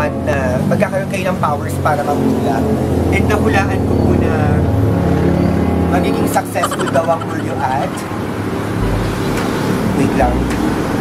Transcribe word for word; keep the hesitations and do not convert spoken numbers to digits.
want na magkakaroon kayo ng powers para mahula. And nahulaan ko po na magiging successful daw ang Were You At. Wait lang.